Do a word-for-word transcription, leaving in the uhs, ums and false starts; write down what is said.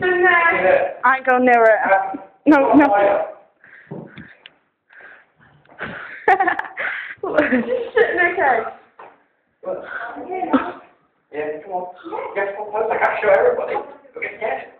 in there. Yeah. I ain't going near it. Uh, No, no. Just sit in the cage. Yeah, come on. Guess what? I was like, I'll show everybody. Look at that.